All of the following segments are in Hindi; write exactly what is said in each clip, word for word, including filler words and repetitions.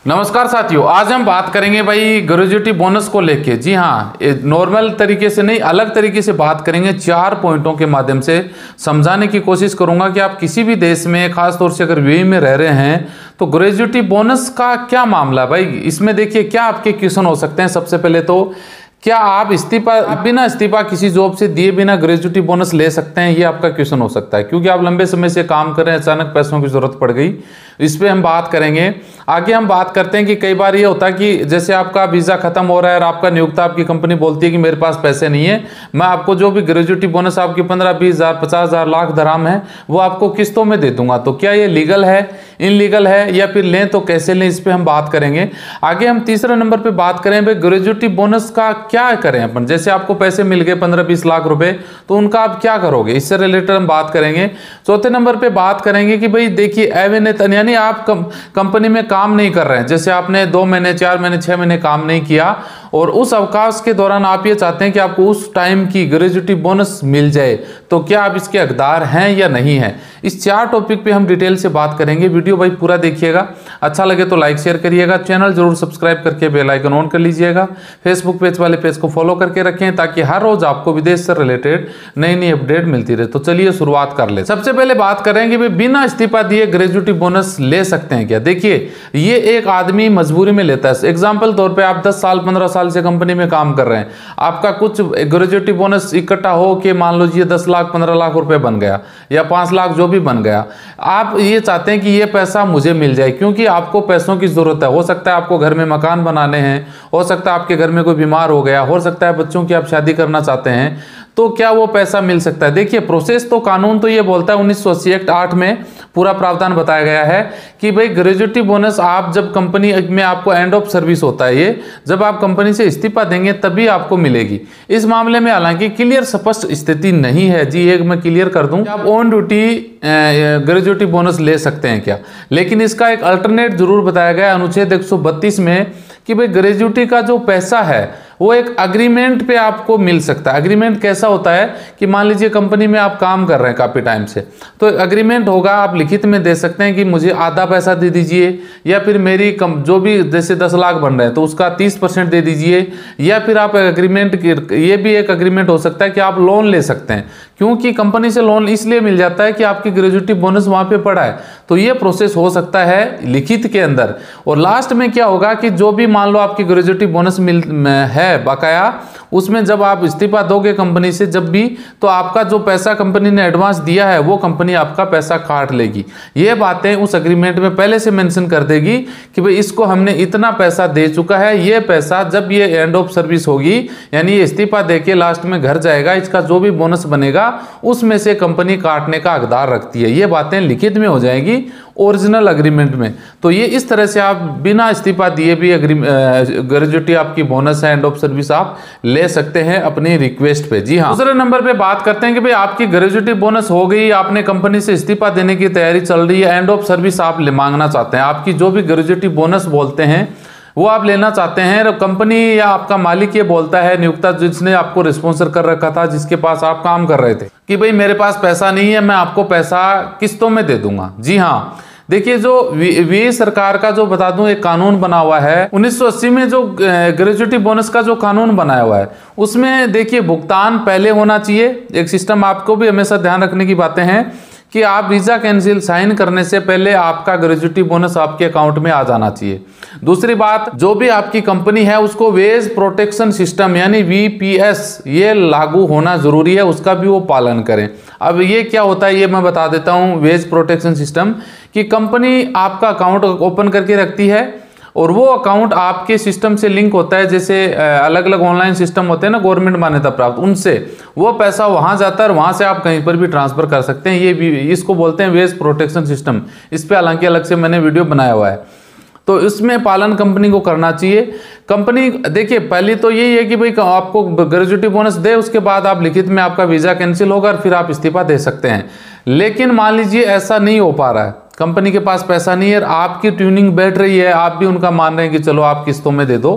नमस्कार साथियों, आज हम बात करेंगे भाई ग्रेजुएटी बोनस को लेके। जी हाँ, नॉर्मल तरीके से नहीं, अलग तरीके से बात करेंगे। चार पॉइंटों के माध्यम से समझाने की कोशिश करूंगा कि आप किसी भी देश में, खासतौर से अगर यूएई में रह रहे हैं, तो ग्रेजुएटी बोनस का क्या मामला है भाई। इसमें देखिए क्या आपके क्वेश्चन हो सकते हैं। सबसे पहले तो क्या आप इस्तीफा बिना इस्तीफा किसी जॉब से दिए बिना ग्रेजुएटी बोनस ले सकते हैं, ये आपका क्वेश्चन हो सकता है। क्योंकि आप लंबे समय से काम कर रहे हैं, अचानक पैसों की जरूरत पड़ गई, इस पे हम बात करेंगे। आगे हम बात करते हैं कि कई बार ये होता है कि जैसे आपका वीज़ा खत्म हो रहा है और आपका नियोक्ता, आपकी कंपनी बोलती है कि मेरे पास पैसे नहीं है, मैं आपको जो भी ग्रेजुएटी बोनस आपकी पंद्रह बीस हज़ार पचास हज़ार लाख दराम है वो आपको किस्तों में दे दूंगा। तो क्या ये लीगल है, इनलीगल है, या फिर लें तो कैसे लें, इस पर हम बात करेंगे। आगे हम तीसरे नंबर पर बात करें भाई ग्रेजुएटी बोनस का क्या करें अपन। जैसे आपको पैसे मिल गए पंद्रह बीस लाख रुपए, तो उनका आप क्या करोगे, इससे रिलेटेड हम बात करेंगे। चौथे नंबर पे बात करेंगे कि भाई देखिए अविनित, यानी आप कम, कंपनी में काम नहीं कर रहे हैं, जैसे आपने दो महीने चार महीने छह महीने काम नहीं किया और उस अवकाश के दौरान आप ये चाहते हैं कि आपको उस टाइम की ग्रेजुएटी बोनस मिल जाए, तो क्या आप इसके हकदार हैं या नहीं है। इस चार टॉपिक पे हम डिटेल से बात करेंगे। वीडियो भाई पूरा देखिएगा, अच्छा लगे तो लाइक शेयर करिएगा, चैनल जरूर सब्सक्राइब करके बेल आइकन ऑन कर लीजिएगा। फेसबुक पेज वाले पेज को फॉलो करके रखें ताकि हर रोज आपको विदेश से रिलेटेड नई नई अपडेट मिलती रहे। तो चलिए शुरुआत कर ले। सबसे पहले बात करेंगे भाई बिना इस्तीफा दिए ग्रेजुएटी बोनस ले सकते हैं क्या। देखिए ये एक आदमी मजबूरी में लेता है। एग्जाम्पल तौर पर आप दस साल पंद्रह साल से कंपनी में काम कर रहे हैं, आपका कुछ ग्रेजुएटी बोनस इकट्ठा हो के मान लो ये दस लाख पंद्रह लाख रुपए बन गया या पांच लाख जो भी बन गया। आप ये चाहते हैं कि ये पैसा मुझे मिल जाए क्योंकि आपको पैसों की जरूरत है। हो सकता है आपको घर में मकान बनाने हैं, हो सकता है आपके घर में कोई बीमार हो गया, हो सकता है बच्चों की आप शादी करना चाहते हैं, तो क्या वो पैसा मिल सकता है। देखिए प्रोसेस तो कानून तो ये बोलता है, उन्नीस सौ अस्सी एक्ट आठ में पूरा प्रावधान बताया गया है कि भाई ग्रेजुएटी बोनस आप जब कंपनी में, आपको एंड ऑफ सर्विस होता है ये, जब आप कंपनी से इस्तीफा देंगे तभी आपको मिलेगी। इस मामले में हालांकि क्लियर स्पष्ट स्थिति नहीं है। जी एक मैं क्लियर कर दूं, आप ऑन ड्यूटी ग्रेजुएटी बोनस ले सकते हैं क्या, लेकिन इसका एक अल्टरनेट जरूर बताया गया अनुच्छेद एक सौ बत्तीस में कि भाई ग्रेजुएटी का जो पैसा है वो एक अग्रीमेंट पे आपको मिल सकता है। अग्रीमेंट कैसा होता है कि मान लीजिए कंपनी में आप काम कर रहे हैं काफ़ी टाइम से, तो अग्रीमेंट होगा, आप लिखित में दे सकते हैं कि मुझे आधा पैसा दे दीजिए, या फिर मेरी कम जो भी जैसे दस लाख बन रहे हैं तो उसका तीस परसेंट दे दीजिए, या फिर आप एग्रीमेंट, ये भी एक अग्रीमेंट हो सकता है कि आप लोन ले सकते हैं, क्योंकि कंपनी से लोन इसलिए मिल जाता है कि आपकी ग्रेजुएटी बोनस वहाँ पे पड़ा है। तो ये प्रोसेस हो सकता है लिखित के अंदर। और लास्ट में क्या होगा कि जो भी मान लो आपकी ग्रेजुएटी बोनस मिल है बकाया, उसमें जब आप इस्तीफा दोगे कंपनी से जब भी, तो आपका जो पैसा कंपनी ने एडवांस दिया है वो कंपनी आपका पैसा काट लेगी। ये बातें उस एग्रीमेंट में पहले से मेंशन कर देगी कि भाई इसको हमने इतना पैसा दे चुका है, ये पैसा जब ये एंड ऑफ सर्विस होगी, यानी ये इस्तीफा देके लास्ट में घर जाएगा, इसका जो भी बोनस बनेगा उसमें से कंपनी काटने का हकदार रखती है। ये बातें लिखित में हो जाएंगी ओरिजिनल एग्रीमेंट में। तो ये इस तरह से आप बिना इस्तीफा दिए भी ग्रेजुएटी आपकी बोनस है एंड ऑफ सर्विस आप ले सकते हैं अपनी रिक्वेस्ट पे। जी हाँ, दूसरे नंबर पे बात करते हैं कि भाई आपकी ग्रेजुएटी बोनस हो गई, आपने कंपनी से इस्तीफा देने की तैयारी चल रही है, एंड ऑफ सर्विस आप मांगना चाहते हैं, आपकी जो भी ग्रेजुएटी बोनस बोलते हैं वो आप लेना चाहते हैं। कंपनी या आपका मालिक ये बोलता है, नियोक्ता जिसने आपको स्पॉन्सर कर रखा था, जिसके पास आप काम कर रहे थे, कि भाई मेरे पास पैसा नहीं है, मैं आपको पैसा किस्तों में दे दूंगा। जी हाँ, देखिए जो वी सरकार का जो बता दूं एक कानून बना हुआ है उन्नीस सौ अस्सी में, जो ग्रेजुएटी बोनस का जो कानून बनाया हुआ है उसमें देखिए भुगतान पहले होना चाहिए। एक सिस्टम आपको भी हमेशा ध्यान रखने की बातें हैं कि आप वीजा कैंसिल साइन करने से पहले आपका ग्रेजुएटी बोनस आपके अकाउंट में आ जाना चाहिए। दूसरी बात, जो भी आपकी कंपनी है उसको वेज प्रोटेक्शन सिस्टम यानी वी पी एस ये लागू होना जरूरी है, उसका भी वो पालन करें। अब ये क्या होता है ये मैं बता देता हूँ। वेज प्रोटेक्शन सिस्टम कि कंपनी आपका अकाउंट ओपन करके रखती है और वो अकाउंट आपके सिस्टम से लिंक होता है, जैसे अलग अलग ऑनलाइन सिस्टम होते हैं ना गवर्नमेंट मान्यता प्राप्त, उनसे वो पैसा वहां जाता है और वहां से आप कहीं पर भी ट्रांसफर कर सकते हैं। ये भी इसको बोलते हैं वेज प्रोटेक्शन सिस्टम। इस पे हालांकि अलग से मैंने वीडियो बनाया हुआ है, तो इसमें पालन कंपनी को करना चाहिए। कंपनी देखिए पहली तो यही है कि भाई आपको ग्रेजुएटी बोनस दे, उसके बाद आप लिखित में आपका वीजा कैंसिल होगा और फिर आप इस्तीफा दे सकते हैं। लेकिन मान लीजिए ऐसा नहीं हो पा रहा है, कंपनी के पास पैसा नहीं है, आपकी ट्यूनिंग बैठ रही है, आप भी उनका मान रहे हैं कि चलो आप किस्तों में दे दो,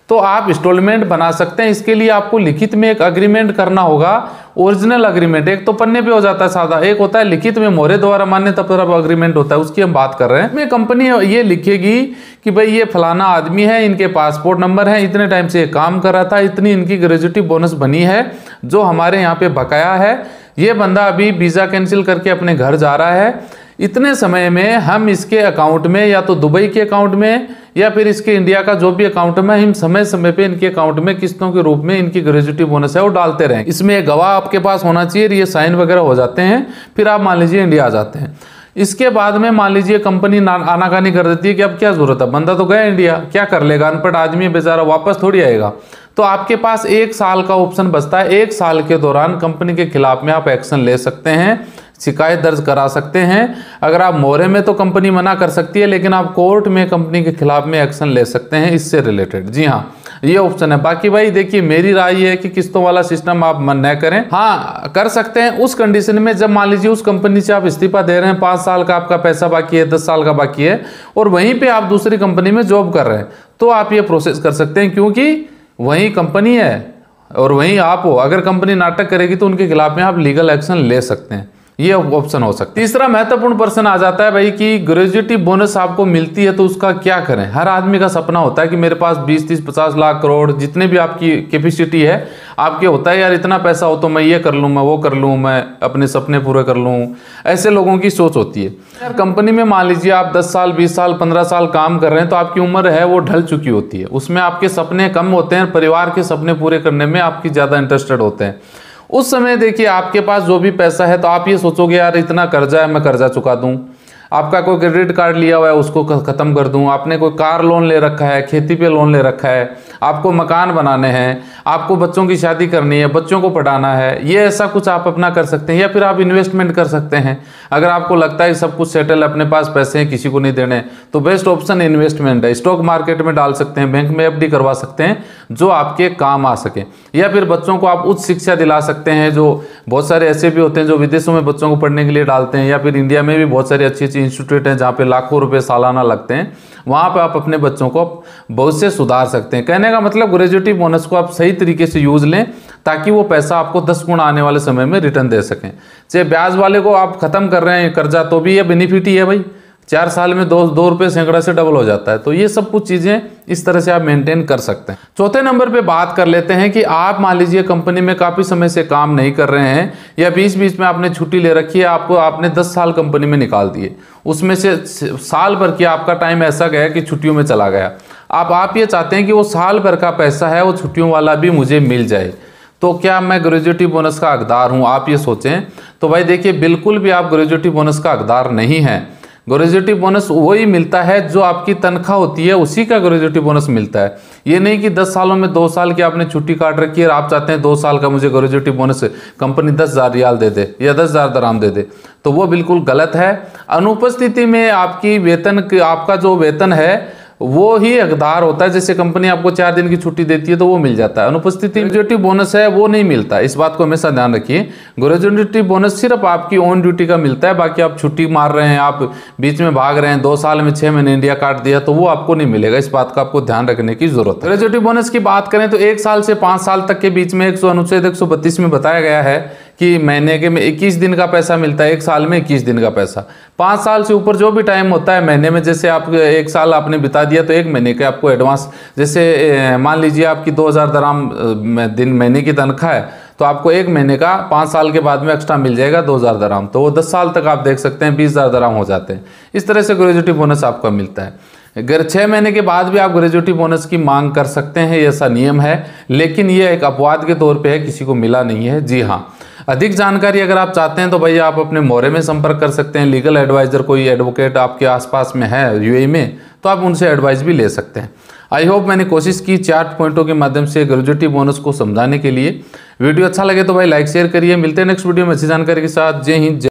तो आप इंस्टॉलमेंट बना सकते हैं। इसके लिए आपको लिखित में एक अग्रीमेंट करना होगा, ओरिजिनल अग्रीमेंट। एक तो पन्ने पे हो जाता है सादा, एक होता है लिखित में मोहरे द्वारा मान्य तब अग्रीमेंट होता है, उसकी हम बात कर रहे हैं। में कंपनी ये लिखेगी कि भाई ये फलाना आदमी है, इनके पासपोर्ट नंबर है, इतने टाइम से ये काम कर रहा था, इतनी इनकी ग्रेजुएटी बोनस बनी है जो हमारे यहाँ पे बकाया है, ये बंदा अभी वीज़ा कैंसिल करके अपने घर जा रहा है, इतने समय में हम इसके अकाउंट में या तो दुबई के अकाउंट में या फिर इसके इंडिया का जो भी अकाउंट में हम समय समय पे इनके अकाउंट में किस्तों के रूप में इनकी ग्रेजुएटी बोनस है वो डालते रहें। इसमें एक गवाह आपके पास होना चाहिए, ये साइन वगैरह हो जाते हैं, फिर आप मान लीजिए इंडिया आ जाते हैं। इसके बाद में मान लीजिए कंपनी आनाकानी कर देती है कि अब क्या जरूरत है, बंदा तो गया इंडिया, क्या कर लेगा, अनपढ़ आदमी बेचारा वापस थोड़ी आएगा। तो आपके पास एक साल का ऑप्शन बचता है। एक साल के दौरान कंपनी के खिलाफ में आप एक्शन ले सकते हैं, शिकायत दर्ज करा सकते हैं। अगर आप मोहरे में तो कंपनी मना कर सकती है, लेकिन आप कोर्ट में कंपनी के खिलाफ में एक्शन ले सकते हैं इससे रिलेटेड। जी हाँ, ये ऑप्शन है। बाकी भाई देखिए, मेरी राय ये है कि किस्तों वाला सिस्टम आप मन न करें। हाँ, कर सकते हैं उस कंडीशन में जब मान लीजिए उस कंपनी से आप इस्तीफा दे रहे हैं, पाँच साल का आपका पैसा बाकी है, दस साल का बाकी है, और वहीं पे आप दूसरी कंपनी में जॉब कर रहे हैं, तो आप ये प्रोसेस कर सकते हैं, क्योंकि वही कंपनी है और वहीं आप हो। अगर कंपनी नाटक करेगी तो उनके खिलाफ में आप लीगल एक्शन ले सकते हैं, ये ऑप्शन हो सकता है। तीसरा महत्वपूर्ण प्रश्न आ जाता है भाई कि ग्रेजुएटी बोनस आपको मिलती है तो उसका क्या करें। हर आदमी का सपना होता है कि मेरे पास बीस तीस पचास लाख करोड़ जितने भी आपकी कैपेसिटी है आपके होता है, यार इतना पैसा हो तो मैं ये कर लूँ, मैं वो कर लूँ, मैं अपने सपने पूरे कर लूँ। ऐसे लोगों की सोच होती है। यार कंपनी में मान लीजिए आप दस साल बीस साल पंद्रह साल काम कर रहे हैं तो आपकी उम्र है वो ढल चुकी होती है, उसमें आपके सपने कम होते हैं, परिवार के सपने पूरे करने में आपकी ज़्यादा इंटरेस्टेड होते हैं। उस समय देखिए आपके पास जो भी पैसा है तो आप ये सोचोगे यार इतना कर्जा है, मैं कर्जा चुका दूं। आपका कोई क्रेडिट कार्ड लिया हुआ है उसको ख़त्म कर दूं। आपने कोई कार लोन ले रखा है, खेती पे लोन ले रखा है, आपको मकान बनाने हैं, आपको बच्चों की शादी करनी है, बच्चों को पढ़ाना है, ये ऐसा कुछ आप अपना कर सकते हैं। या फिर आप इन्वेस्टमेंट कर सकते हैं। अगर आपको लगता है सब कुछ सेटल, अपने पास पैसे हैं, किसी को नहीं देने, तो बेस्ट ऑप्शन इन्वेस्टमेंट है। स्टॉक मार्केट में डाल सकते हैं, बैंक में एफ डी करवा सकते हैं जो आपके काम आ सके। या फिर बच्चों को आप उच्च शिक्षा दिला सकते हैं, जो बहुत सारे ऐसे भी होते हैं जो विदेशों में बच्चों को पढ़ने के लिए डालते हैं। या फिर इंडिया में भी बहुत सारी अच्छी अच्छी इंस्टीट्यूट हैं जहाँ पे लाखों रुपए सालाना लगते हैं, वहाँ पे आप अपने बच्चों को बहुत से सुधार सकते हैं। कहने का मतलब ग्रेजुएटी बोनस को आप सही तरीके से यूज लें ताकि वो पैसा आपको दस गुना आने वाले समय में रिटर्न दे सकें। चाहे ब्याज वाले को आप खत्म कर रहे हैं कर्जा तो भी ये बेनिफिट ही है भाई, चार साल में दो दो रुपये सैकड़ा से डबल हो जाता है। तो ये सब कुछ चीज़ें इस तरह से आप मेंटेन कर सकते हैं। चौथे नंबर पे बात कर लेते हैं कि आप मान लीजिए कंपनी में काफ़ी समय से काम नहीं कर रहे हैं या बीच बीच में आपने छुट्टी ले रखी है, आपको आपने दस साल कंपनी में निकाल दिए, उसमें से साल भर की आपका टाइम ऐसा गया कि छुट्टियों में चला गया। अब आप ये चाहते हैं कि वो साल भर का पैसा है वो छुट्टियों वाला भी मुझे मिल जाए, तो क्या मैं ग्रेजुएटी बोनस का हकदार हूँ? आप ये सोचें तो भाई देखिए, बिल्कुल भी आप ग्रेजुएटी बोनस का हकदार नहीं है। ग्रेजुएटी बोनस वही मिलता है जो आपकी तनख्वाह होती है, उसी का ग्रेजुएटी बोनस मिलता है। ये नहीं कि दस सालों में दो साल की आपने छुट्टी काट रखी है और आप चाहते हैं दो साल का मुझे ग्रेजुएटी बोनस कंपनी दस हज़ार रियाल दे दे या दस हज़ार दराम दे दे, तो वो बिल्कुल गलत है। अनुपस्थिति में आपकी वेतन, आपका जो वेतन है वो ही हकदार होता है। जैसे कंपनी आपको चार दिन की छुट्टी देती है तो वो मिल जाता है, अनुपस्थिति ग्रेजुएटी बोनस है वो नहीं मिलता। इस बात को हमेशा ध्यान रखिए। ग्रेजुएटी बोनस सिर्फ आपकी ऑन ड्यूटी का मिलता है, बाकी आप छुट्टी मार रहे हैं, आप बीच में भाग रहे हैं, दो साल में छह महीने इंडिया काट दिया, तो वो आपको नहीं मिलेगा। इस बात का आपको ध्यान रखने की जरूरत है। ग्रेजुएटी बोनस की बात करें तो एक साल से पाँच साल तक के बीच में एक सौ अनुच्छेद एक सौ बत्तीस में बताया गया है कि महीने के में इक्कीस दिन का पैसा मिलता है, एक साल में इक्कीस दिन का पैसा। पाँच साल से ऊपर जो भी टाइम होता है महीने में, जैसे आप एक साल आपने बिता दिया तो एक महीने के आपको एडवांस, जैसे मान लीजिए आपकी दो हज़ार दराम दिन महीने की तनख्वाह है तो आपको एक महीने का पाँच साल के बाद में एक्स्ट्रा मिल जाएगा दो हज़ार दराम, तो वो दस साल तक आप देख सकते हैं बीस हज़ार दराम हो जाते हैं। इस तरह से ग्रेजुएटी बोनस आपका मिलता है। अगर छः महीने के बाद भी आप ग्रेजुएटी बोनस की मांग कर सकते हैं, ऐसा नियम है, लेकिन ये एक अपवाद के तौर पे है, किसी को मिला नहीं है। जी हाँ, अधिक जानकारी अगर आप चाहते हैं तो भैया आप अपने मोहरे में संपर्क कर सकते हैं। लीगल एडवाइज़र कोई एडवोकेट आपके आसपास में है यूएई में तो आप उनसे एडवाइस भी ले सकते हैं। आई होप मैंने कोशिश की चार पॉइंटों के माध्यम से ग्रेजुएटी बोनस को समझाने के लिए। वीडियो अच्छा लगे तो भाई लाइक शेयर करिए। मिलते हैं नेक्स्ट वीडियो में अच्छी जानकारी के साथ। जय हिंद।